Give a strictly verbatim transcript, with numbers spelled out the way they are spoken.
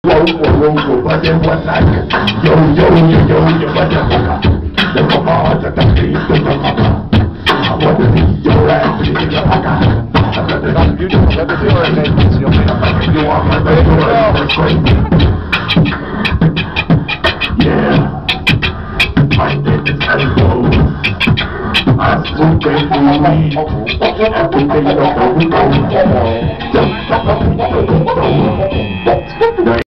Whoa, whoa, whoa, whoa, but then what's that? Yo, yo, yo, yo, yo, but then what's that? The mama, the taxi, the mama. I want to see your ass in the paka. You just let the door in there, You are my best friend, that's crazy. Yeah. My name is Elbow. I'm smoking weed. Everything you know, we go. Just like a